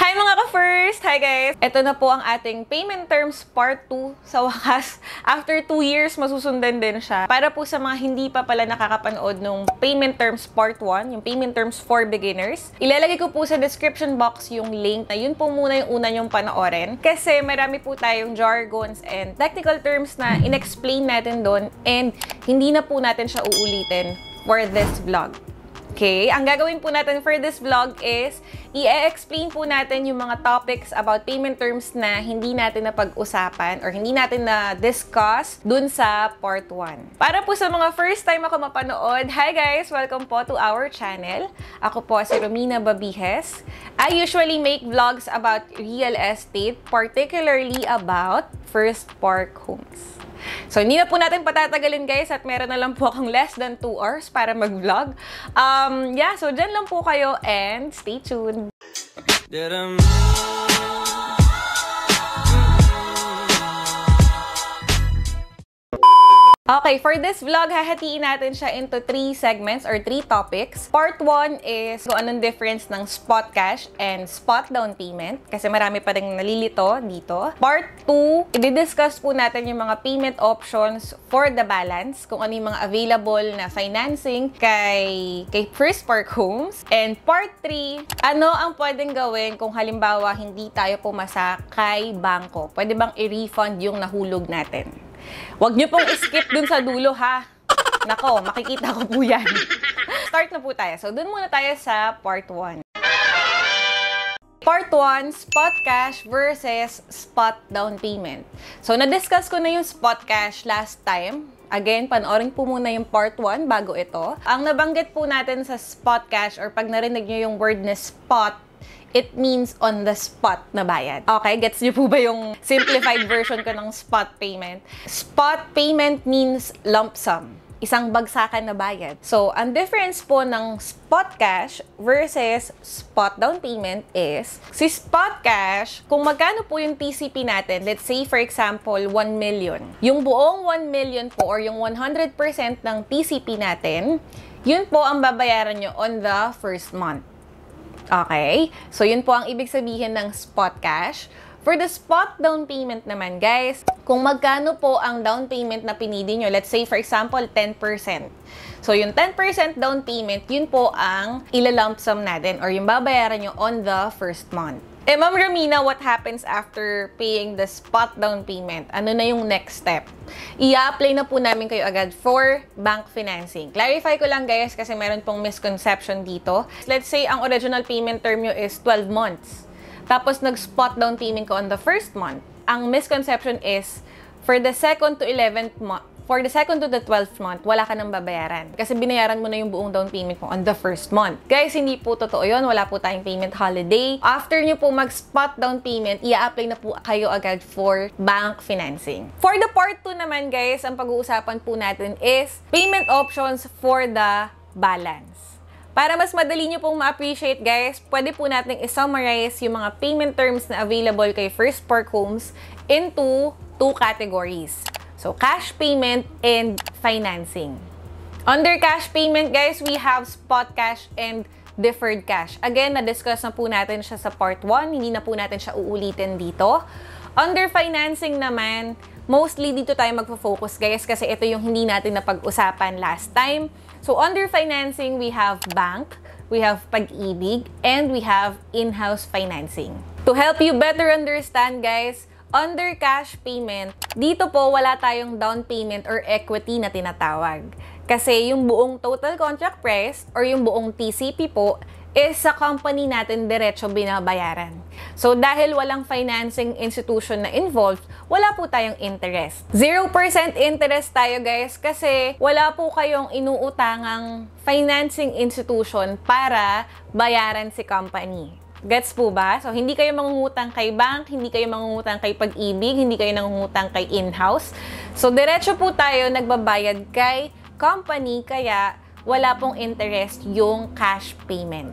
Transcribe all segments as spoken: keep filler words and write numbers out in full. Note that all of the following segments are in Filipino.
Hi mga ka-first! Hi guys! Ito na po ang ating payment terms part two. Sa wakas, after two years, masusundan din siya. Para po sa mga hindi pa pala nakakapanood nung payment terms part one, yung payment terms for beginners, ilalagay ko po sa description box yung link na yun po muna yung una nyong panoorin. Kasi marami po tayong jargons and technical terms na in-explain natin doon and hindi na po natin siya uulitin for this vlog. Okay, ang gagawin po natin for this vlog is i-explain po natin yung mga topics about payment terms na hindi natin napag-usapan or hindi natin na-discuss dun sa part one. Para po sa mga first time ako mapanood, hi guys! Welcome po to our channel. Ako po si Romina Babijes. I usually make vlogs about real estate, particularly about First Park Homes. So, hindi na po natin patatagalin guys at meron na lang po akong less than two hours para mag-vlog. Um, yeah, so dyan lang po kayo and stay tuned. Okay, for this vlog, hahatiin natin siya into three segments or three topics. Part one is kung anong difference ng spot cash and spot down payment kasi marami pa rin nalilito dito. Part two, i-discuss po natin yung mga payment options for the balance, kung ano yung mga available na financing kay, kay First Park Homes. And part three, ano ang pwedeng gawin kung halimbawa hindi tayo pumasa kay bangko? Pwede bang i-refund yung nahulog natin? Huwag nyo pong skip dun sa dulo, ha? Nako, makikita ko po yan. Start na po tayo. So, dun muna tayo sa part one. Part one, spot cash versus spot down payment. So, na-discuss ko na yung spot cash last time. Again, panoorin po muna yung part one bago ito. Ang nabanggit po natin sa spot cash or pag narinig nyo yung word na spot, it means on the spot na bayad. Okay, gets niyo po ba yung simplified version ko ng spot payment? Spot payment means lump sum. Isang bagsakan na bayad. So, ang difference po ng spot cash versus spot down payment is, si spot cash, kung magkano po yung T C P natin, let's say for example, one million. Yung buong one million po or yung one hundred percent ng T C P natin, yun po ang babayaran nyo on the first month. Okay? So, yun po ang ibig sabihin ng spot cash. For the spot down payment naman, guys, kung magkano po ang down payment na pinili nyo, let's say, for example, ten percent. So, yung ten percent down payment, yun po ang ilalump sum natin or yung babayaran nyo on the first month. Eh, Ma'am Romina, what happens after paying the spot down payment? Ano na yung next step? I-apply na po namin kayo agad for bank financing. Clarify ko lang guys kasi meron pong misconception dito. Let's say ang original payment term nyo is twelve months. Tapos nag-spot down payment ko on the first month. Ang misconception is for the second to eleventh month, for the second to the twelfth month, wala ka nang babayaran. Kasi binayaran mo na yung buong down payment mo on the first month. Guys, hindi po totoo yun. Wala po tayong payment holiday. After nyo po mag-spot down payment, i-apply na po kayo agad for bank financing. For the part two naman, guys, ang pag-uusapan po natin is payment options for the balance. Para mas madali nyo pong ma-appreciate, guys, pwede po natin i-summarize yung mga payment terms na available kay First Park Homes into two categories. So, cash payment and financing. Under cash payment, guys, we have spot cash and deferred cash. Again, na-discuss na po natin siya sa part one. Hindi na po natin siya uulitin dito. Under financing naman, mostly dito tayo magpo-focus, guys, kasi ito yung hindi natin napag-usapan last time. So, under financing, we have bank, we have Pag-ibig, and we have in-house financing. To help you better understand, guys, under cash payment, dito po wala tayong down payment or equity na tinatawag. Kasi yung buong total contract price or yung buong T C P po is sa company natin diretso binabayaran. So dahil walang financing institution na involved, wala po tayong interest. zero percent interest tayo guys kasi wala po kayong inuutangang financing institution para bayaran si company. Gets po ba? So, hindi kayo mangungutang kay bank, hindi kayo mangungutang kay Pag-ibig, hindi kayo nangungutang kay in-house. So, diretso po tayo nagbabayad kay company, kaya wala pong interest yung cash payment.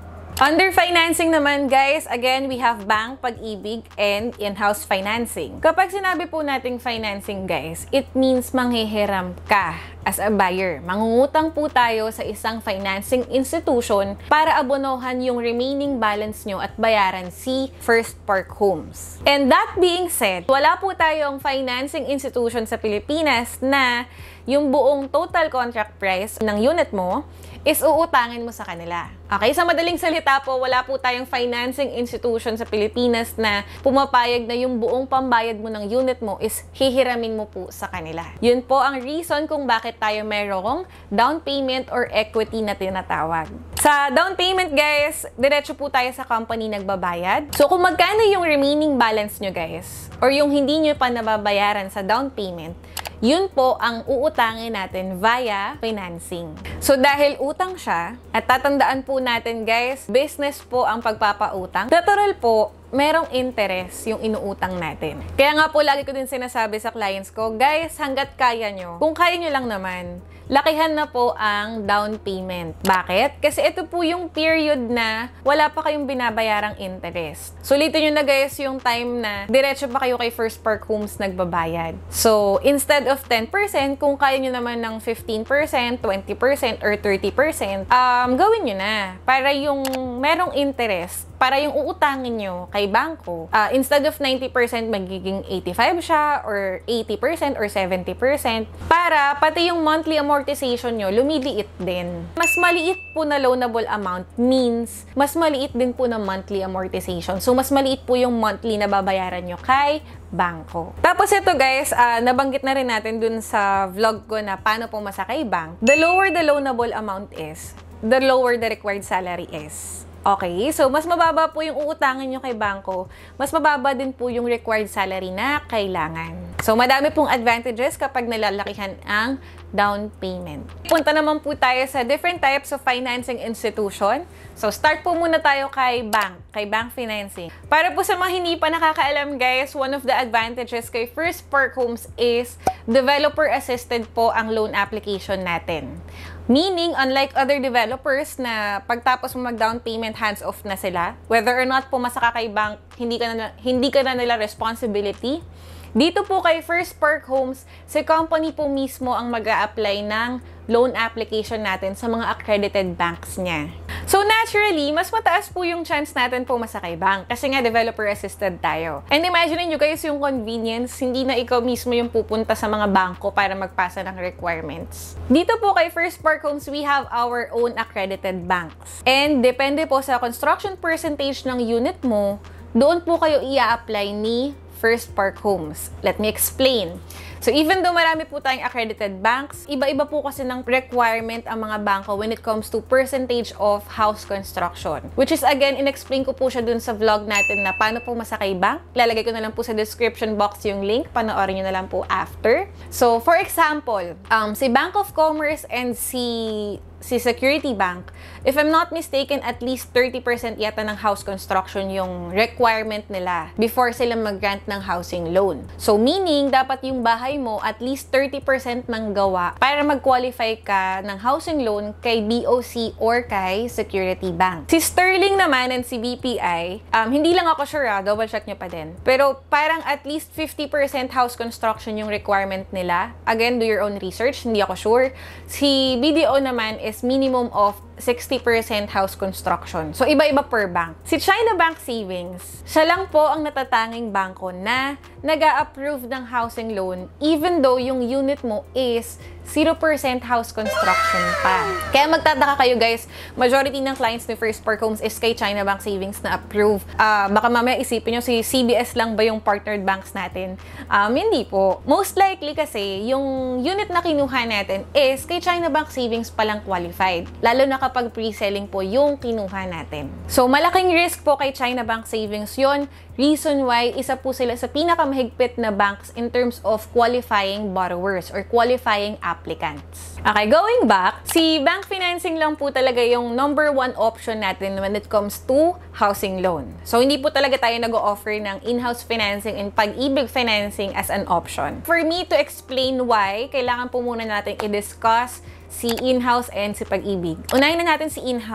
Under financing naman guys, again, we have bank, pag-ibig, and in-house financing. Kapag sinabi po nating financing guys, it means manghihiram ka as a buyer. Mangungutang po tayo sa isang financing institution para abonohan yung remaining balance nyo at bayaran si First Park Homes. And that being said, wala po tayong financing institution sa Pilipinas na yung buong total contract price ng unit mo is uutangin mo sa kanila. Okay, sa madaling salita po, wala po tayong financing institution sa Pilipinas na pumapayag na yung buong pambayad mo ng unit mo is hihiramin mo po sa kanila. Yun po ang reason kung bakit tayo mayroong down payment or equity na tinatawag. Sa down payment guys, diretso po tayo sa company nagbabayad. So kung magkano yung remaining balance nyo guys, or yung hindi nyo pa nababayaran sa down payment, yun po ang uutangin natin via financing. So dahil utang siya, at tatandaan po natin guys, business po ang pagpapautang. Natural po, merong interest yung inuutang natin. Kaya nga po lagi ko din sinasabi sa clients ko, guys, hanggat kaya nyo, kung kaya nyo lang naman, lakihan na po ang down payment. Bakit? Kasi ito po yung period na wala pa kayong binabayarang interest. Sulitin nyo na guys yung time na diretso pa kayo kay First Park Homes nagbabayad. So, instead of ten percent, kung kaya nyo naman ng fifteen percent, twenty percent, or thirty percent, um, gawin nyo na. Para yung merong interest, para yung uutangin nyo kay bangko, uh, instead of ninety percent, magiging eighty-five siya, or eighty percent, or seventy percent, para pati yung monthly amortization nyo, lumiliit din. Mas maliit po na loanable amount means, mas maliit din po na monthly amortization. So, mas maliit po yung monthly na babayaran nyo kay bangko. Tapos ito guys, uh, nabanggit na rin natin dun sa vlog ko na paano po masakay bank. The lower the loanable amount is, the lower the required salary is. Okay, so mas mababa po yung uutangin nyo kay bangko, mas mababa din po yung required salary na kailangan. So, madami pong advantages kapag nalalakihan ang down payment. Punta naman po tayo sa different types of financing institution. So, start po muna tayo kay bank, kay bank financing. Para po sa mga hindi pa nakakaalam guys, one of the advantages kay First Park Homes is developer-assisted po ang loan application natin. Meaning, unlike other developers na pagtapos mo mag-down payment, hands-off na sila, whether or not pumasaka kay bank, hindi ka na, hindi ka na nila responsibility. Dito po kay First Park Homes, si company po mismo ang mag-a-apply ng loan application natin sa mga accredited banks niya. So naturally, mas mataas po yung chance natin pumasa kay bank kasi nga developer-assisted tayo. And imagine nyo guys yung convenience, hindi na ikaw mismo yung pupunta sa mga bangko para magpasa ng requirements. Dito po kay First Park Homes, we have our own accredited banks. And depende po sa construction percentage ng unit mo, doon po kayo i-a-apply ni First Park Homes. Let me explain. So, even though marami po tayong accredited banks, iba-iba po kasi ng requirement ang mga bangko when it comes to percentage of house construction. Which is, again, in-explain ko po siya dun sa vlog natin na paano po masakay bank. Lalagay ko na lang po sa description box yung link. Panoorin nyo na lang po after. So, for example, um, si Bank of Commerce and si si Security Bank, if I'm not mistaken, at least thirty percent yata ng house construction yung requirement nila before sila mag-grant ng housing loan. So, meaning, dapat yung bahay mo at least thirty percent ng gawa para mag-qualify ka ng housing loan kay B O C or kay Security Bank. Si Sterling naman and si B P I, um, hindi lang ako sure, ah, double check nyo pa din. Pero parang at least fifty percent house construction yung requirement nila. Again, do your own research, hindi ako sure. Si B D O naman is minimum of sixty percent house construction. So, iba-iba per bank. Si China Bank Savings, siya lang po ang natatanging bangko na nag-a-approve ng housing loan even though yung unit mo is zero percent house construction pa. Kaya magtataka kayo guys, majority ng clients ni First Park Homes is kay China Bank Savings na approve. Uh, baka mamaya isipin nyo, si C B S lang ba yung partnered banks natin? Um, hindi po. Most likely kasi, yung unit na kinuha natin is kay China Bank Savings palang qualified. Lalo na kapag pre-selling po yung kinuha natin. So, malaking risk po kay China Bank Savings yon. Reason why, isa po sila sa pinakamahigpit na banks in terms of qualifying borrowers or qualifying applicants. Okay, going back, si bank financing lang po talaga yung number one option natin when it comes to housing loan. So, hindi po talaga tayo nag-o-offer ng in-house financing and pag-ibig financing as an option. For me to explain why, kailangan po muna natin i-discuss si in-house and si pag-ibig. Unahin na natin si in-house.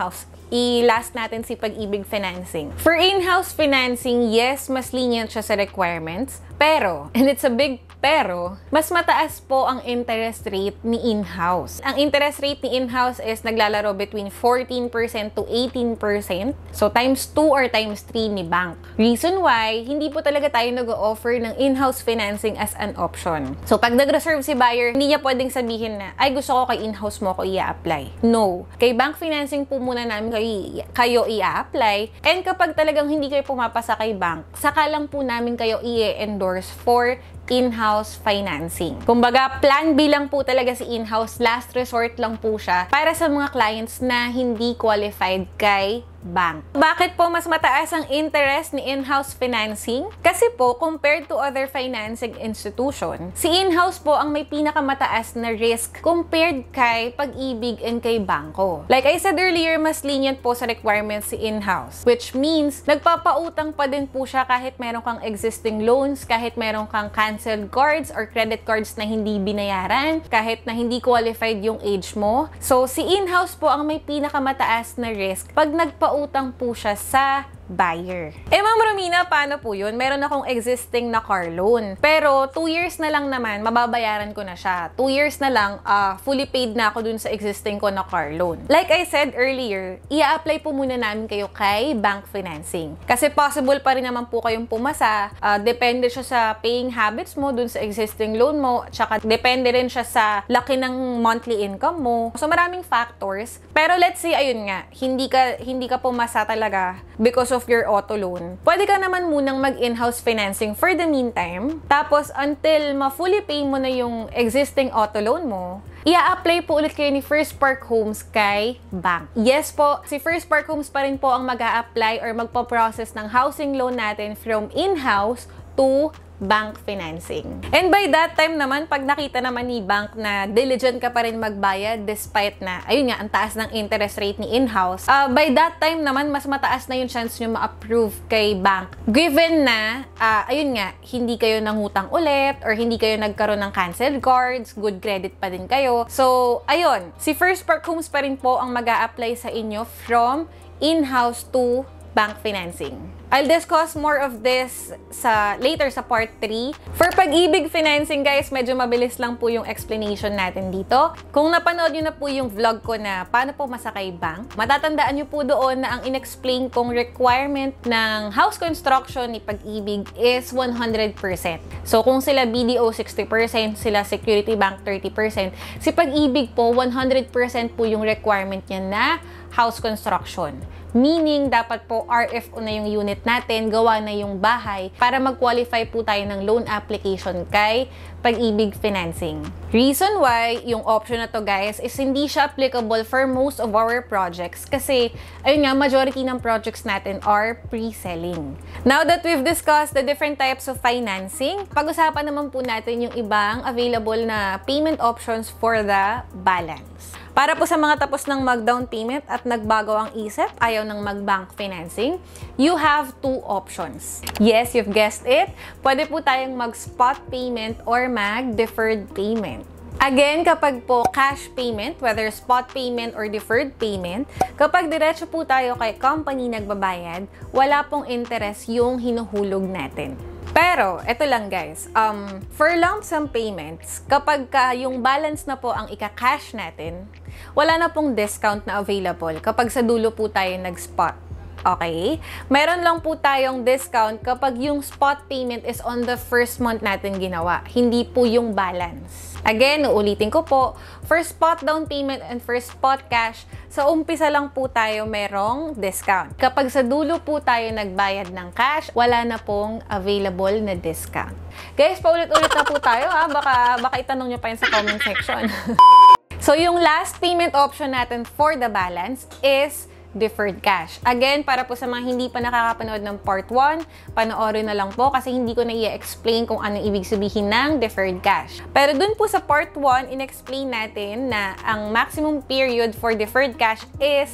i-last natin si Pag-ibig Financing. For in-house financing, yes, mas lenient siya sa requirements. Pero, and it's a big pero, mas mataas po ang interest rate ni in-house. Ang interest rate ni in-house is naglalaro between fourteen percent to eighteen percent. So, times two or times three ni bank. Reason why, hindi po talaga tayo nag-o-offer ng in-house financing as an option. So, pag nag-reserve si buyer, hindi niya pwedeng sabihin na, ay gusto ko kay in-house mo ko i-apply. No. Kay bank financing po muna namin kayo, kayo i-apply. And kapag talagang hindi kayo pumapasa kay bank, saka lang po namin kayo i-endorse for in-house financing. Kumbaga, plan B lang po talaga si in-house, last resort lang po siya para sa mga clients na hindi qualified kay bank. Bakit po mas mataas ang interest ni in-house financing? Kasi po, compared to other financing institution, si in-house po ang may pinakamataas na risk compared kay Pag-ibig and kay bangko. Like I said earlier, mas lenient po sa requirements si in-house, which means nagpapautang pa din po siya kahit meron kang existing loans, kahit meron kang canceled cards or credit cards na hindi binayaran, kahit na hindi qualified yung age mo. So, si in-house po ang may pinakamataas na risk pag nagpa utang po siya sa buyer. Eh, Ma'am Romina, paano po yun? Meron akong existing na car loan. Pero, two years na lang naman, mababayaran ko na siya. two years na lang, uh, fully paid na ako dun sa existing ko na car loan. Like I said earlier, i-apply po muna namin kayo kay bank financing. Kasi possible pa rin naman po kayong pumasa. Uh, depende siya sa paying habits mo dun sa existing loan mo. Tsaka, depende rin siya sa laki ng monthly income mo. So, maraming factors. Pero, let's say, ayun nga, hindi ka, hindi ka pumasa talaga because of of your auto loan, pwede ka naman munang mag-in-house financing for the meantime. Tapos, until ma-fully pay mo na yung existing auto loan mo, i-apply po ulit kayo ni First Park Homes kay bank. Yes po, si First Park Homes pa rin po ang mag-a-apply or magpo-process ng housing loan natin from in-house to bank financing. And by that time naman, pag nakita naman ni bank na diligent ka pa rin magbayad despite na, ayun nga, ang taas ng interest rate ni in-house, uh, by that time naman, mas mataas na yung chance nyo ma-approve kay bank. Given na, uh, ayun nga, hindi kayo nangutang ulit or hindi kayo nagkaroon ng canceled cards, good credit pa din kayo. So, ayun, si First Park Homes pa rin po ang mag-a-apply sa inyo from in-house to bank financing. I'll discuss more of this sa later sa part three. For Pag-ibig Financing, guys, medyo mabilis lang po yung explanation natin dito. Kung napanood nyo na po yung vlog ko na paano po masakay bank, matatandaan nyo po doon na ang in-explain kong requirement ng house construction ni Pag-ibig is one hundred percent. So, kung sila B D O sixty percent, sila Security Bank thirty percent, si Pag-ibig po one hundred percent po yung requirement niya na house construction. Meaning, dapat po R F O na yung unit natin, gawa na yung bahay para mag-qualify po tayo ng loan application kay Pag-ibig Financing. Reason why yung option na to, guys, is hindi siya applicable for most of our projects kasi, ayun nga, majority ng projects natin are pre-selling. Now that we've discussed the different types of financing, pag-usapan naman po natin yung ibang available na payment options for the balance. Para po sa mga tapos ng mag-down payment at nagbago ang isip, ayaw ng mag-bank financing, you have two options. Yes, you've guessed it. Pwede po tayong mag-spot payment or mag-deferred payment. Again, kapag po cash payment, whether spot payment or deferred payment, kapag diretso po tayo kay company nagbabayad, wala pong interest yung hinuhulog natin. Pero, eto lang guys, um, for lump sum payments, kapag ka yung balance na po ang ika-cash natin, wala na pong discount na available kapag sa dulo po tayo nag-spot. Okay? Meron lang po tayong discount kapag yung spot payment is on the first month natin ginawa, hindi po yung balance. Again, uulitin ko po, for spot down payment and for spot cash, sa umpisa lang po tayo merong discount. Kapag sa dulo po tayo nagbayad ng cash, wala na pong available na discount. Guys, paulit-ulit na po tayo ha, baka, baka itanong nyo pa yun sa comment section. So, yung last payment option natin for the balance is deferred cash. Again, para po sa mga hindi pa nakakapanood ng part one, panoorin na lang po kasi hindi ko na i-explain kung anong ibig sabihin ng deferred cash. Pero dun po sa part one, in-explain natin na ang maximum period for deferred cash is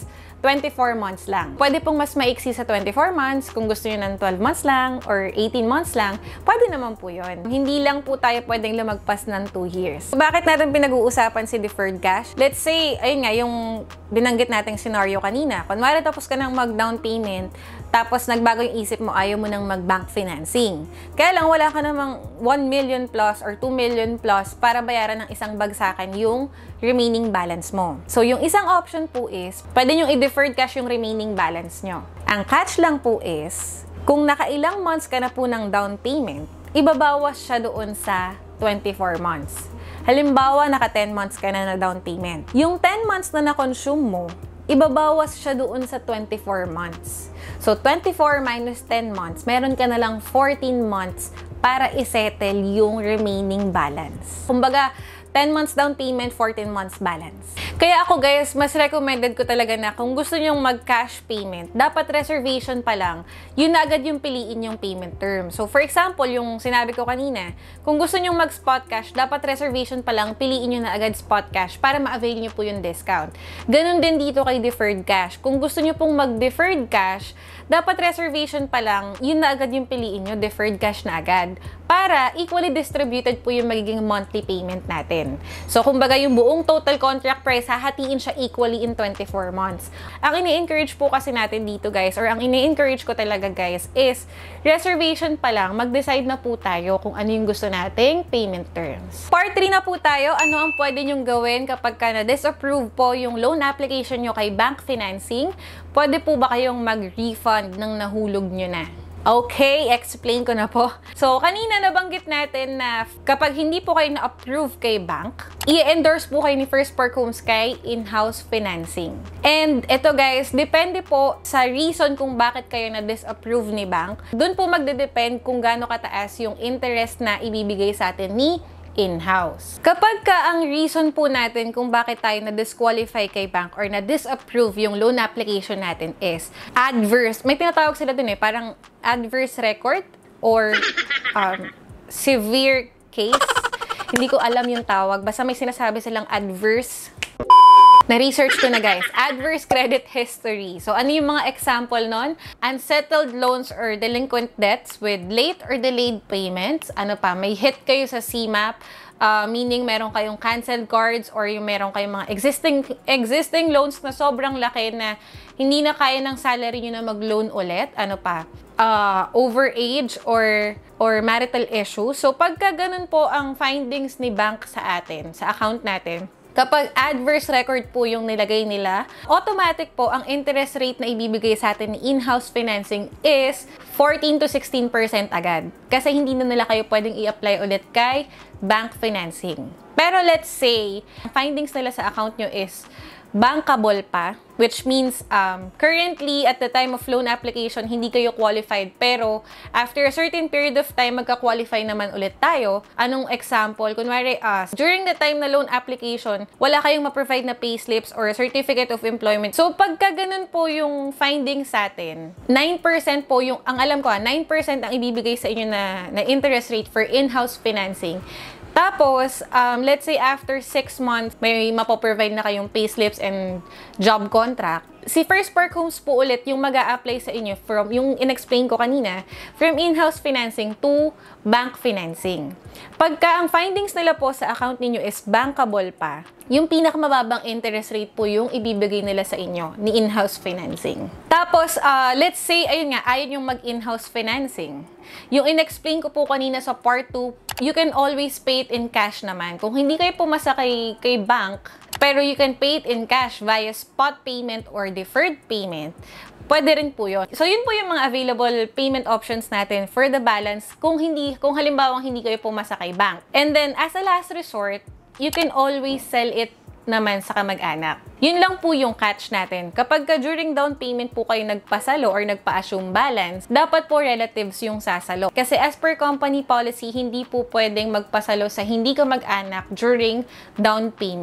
twenty-four months lang. Pwede pong mas maiksi sa twenty-four months, kung gusto nyo ng twelve months lang or eighteen months lang, pwede naman po yun. Hindi lang po tayo pwedeng lumagpas ng two years. Bakit natin pinag-uusapan si deferred cash? Let's say, ayun nga, yung binanggit nating scenario kanina. Kunwari tapos ka ng mag-down payment, tapos nagbago yung isip mo, ayaw mo nang mag-bank financing. Kaya lang, wala ka namang one million plus or two million plus para bayaran ng isang bagsakan yung remaining balance mo. So, yung isang option po is, pwede nyo i-deferred cash yung remaining balance nyo. Ang catch lang po is, kung nakailang months ka na po ng down payment, ibabawas siya doon sa twenty-four months. Halimbawa, naka ten months ka na na down payment. Yung ten months na na-consume mo, ibabawas siya doon sa twenty-four months. So, twenty-four minus ten months, meron ka na lang fourteen months para isettle yung remaining balance. Kumbaga, ten months down payment, fourteen months balance. Kaya ako guys, mas recommended ko talaga na kung gusto nyong mag-cash payment, dapat reservation pa lang, yun na agad yung piliin yung payment term. So for example, yung sinabi ko kanina, kung gusto nyong mag-spot cash, dapat reservation pa lang, piliin nyo na agad spot cash para ma-avail nyo po yung discount. Ganon din dito kay deferred cash. Kung gusto nyo pong mag-deferred cash, dapat reservation pa lang, yun na agad yung piliin nyo, deferred cash na agad. Para equally distributed po yung magiging monthly payment natin. So, kumbaga yung buong total contract price, hahatiin siya equally in twenty-four months. Ang ini-encourage po kasi natin dito guys, or ang ini-encourage ko talaga guys, is reservation pa lang, mag-decide na po tayo kung ano yung gusto nating payment terms. Part three na po tayo, ano ang pwede nyong gawin kapag ka na-disapprove po yung loan application nyo kay bank financing? Pwede po ba kayong mag-refund ng nahulog nyo na? Okay, explain ko na po. So, kanina nabanggit natin na kapag hindi po kayo na-approve kay bank, i-endorse po kayo ni First Park Homes kay in-house financing. And ito guys, depende po sa reason kung bakit kayo na-disapprove ni bank. Doon po magde-depend kung gaano kataas yung interest na ibibigay sa atin ni in-house. Kapag ka ang reason po natin kung bakit tayo na-disqualify kay bank or na-disapprove yung loan application natin is adverse, may tinatawag sila dun eh, parang adverse record or um, severe case. Hindi ko alam yung tawag. Basta may sinasabi silang adverse. Na-research ko na guys. Adverse credit history. So, ano yung mga example nun? Unsettled loans or delinquent debts with late or delayed payments. Ano pa? May hit kayo sa C M A P. Uh, meaning, meron kayong canceled cards or yung meron kayong mga existing existing loans na sobrang laki na hindi na kaya ng salary nyo na mag-loan ulit. Ano pa? Uh, overage or or marital issue. So, pagka ganun po ang findings ni bank sa atin, sa account natin, kapag adverse record po yung nilagay nila, automatic po ang interest rate na ibibigay sa atin ni in-house financing is fourteen to sixteen percent agad. Kasi hindi na nila kayo pwedeng i-apply ulit kay bank financing. Pero let's say, findings nila sa account nyo is bankable pa, which means um, currently at the time of loan application hindi kayo qualified, pero after a certain period of time magka-qualify naman ulit tayo. Anong example? Kunwari us, during the time na loan application wala kayong ma-provide na payslips or certificate of employment. So pagka ganun po yung findings sa atin, nine percent po yung, ang alam ko, nine percent ang ibibigay sa inyo na, na interest rate for in-house financing. Tapos, um, let's say after six months, may mapoprovide na kayong payslips and job contract. Si First Park Homes po ulit yung mag-a-apply sa inyo from, yung in-explain ko kanina, from in-house financing to bank financing. Pagka ang findings nila po sa account ninyo is bankable pa, yung pinakamababang interest rate po yung ibibigay nila sa inyo ni in-house financing. Tapos, uh, let's say, ayun nga, ayaw yung mag-in-house financing. Yung in-explain ko po kanina sa part two, you can always pay it in cash naman. Kung hindi kayo pumasa kay, kay bank, pero you can pay it in cash via spot payment or deferred payment, pwede rin po yun. So, yun po yung mga available payment options natin for the balance kung hindi, kung halimbawa hindi kayo pumasa kay bank. And then, as a last resort, you can always sell it naman sa kamag-anak. Yun lang po yung catch natin. Kapag ka during down payment po kayo nagpasalo or nagpa-assume balance, dapat po relatives yung sasalo. Kasi as per company policy, hindi po pwedeng magpasalo sa hindi kamag-anak during down payment.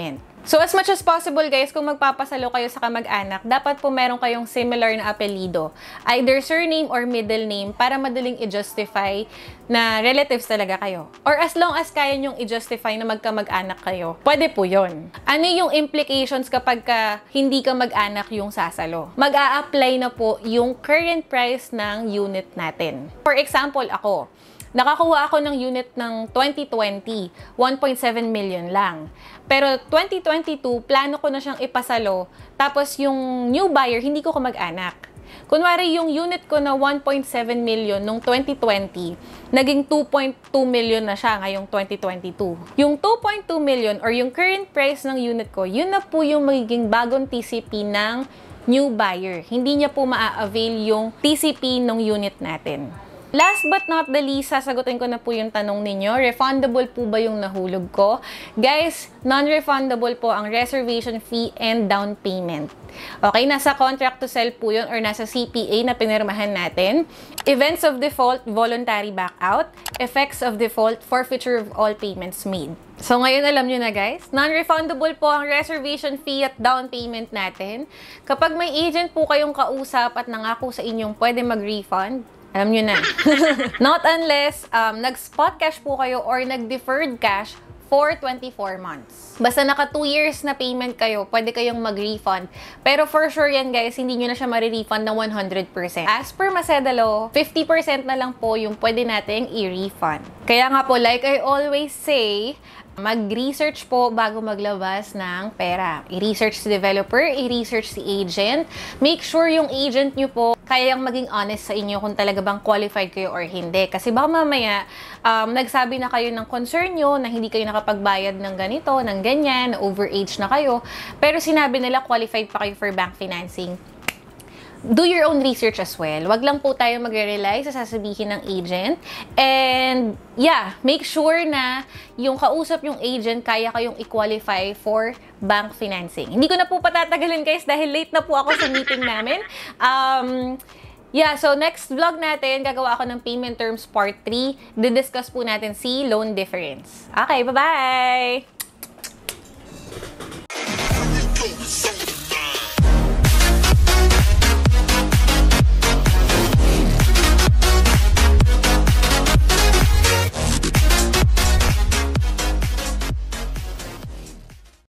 So as much as possible guys, kung magpapasalo kayo sa kamag-anak, dapat po meron kayong similar na apelido. Either surname or middle name para madaling i-justify na relatives talaga kayo. Or as long as kaya nyong i-justify na magkamag-anak kayo, pwede po yun. Ano yung implications kapag ka hindi ka mag-anak yung sasalo? Mag-a-apply na po yung current price ng unit natin. For example, ako. Nakakuha ako ng unit ng twenty twenty, one point seven million lang. Pero twenty twenty-two, plano ko na siyang ipasalo, tapos yung new buyer, hindi ko kamag-anak. Kunwari, yung unit ko na one point seven million nung twenty twenty, naging two point two million na siya ngayong twenty twenty-two. Yung two point two million or yung current price ng unit ko, yun na po yung magiging bagong T C P ng new buyer. Hindi niya po maa-avail yung T C P ng unit natin. Last but not the least, sasagutin ko na po yung tanong ninyo, refundable po ba yung nahulog ko? Guys, non-refundable po ang reservation fee and down payment. Okay, nasa contract to sell po yun or nasa C P A na pinirmahan natin. Events of default, voluntary backout. Effects of default, forfeiture of all payments made. So ngayon alam nyo na guys, non-refundable po ang reservation fee at down payment natin. Kapag may agent po kayong kausap at nangako sa inyong pwede mag-refund, alam nyo na. Not unless um, nag-spot cash po kayo or nag-deferred cash for twenty-four months. Basta naka two years na payment kayo, pwede kayong mag-refund. Pero for sure yan guys, hindi nyo na siya ma-refund na one hundred percent. As per Maseda Law, fifty percent na lang po yung pwede nating i-refund. Kaya nga po, like I always say, mag-research po bago maglabas ng pera. I-research si developer, i-research si agent. Make sure yung agent nyo po kayang maging honest sa inyo kung talaga bang qualified kayo or hindi. Kasi baka mamaya, um, nagsabi na kayo ng concern nyo na hindi kayo nakapagbayad ng ganito, ng ganyan, na overage na kayo. Pero sinabi nila qualified pa kayo for bank financing. Do your own research as well. Wag lang po tayo magre-rely sa sasabihin ng agent. And yeah, make sure na yung kausap yung agent, kaya kayong i-qualify for bank financing. Hindi ko na po patatagalin guys dahil late na po ako sa meeting namin. Um, yeah, so next vlog natin, gagawa ako ng payment terms part three. Didiscuss po natin si loan difference. Okay, bye-bye!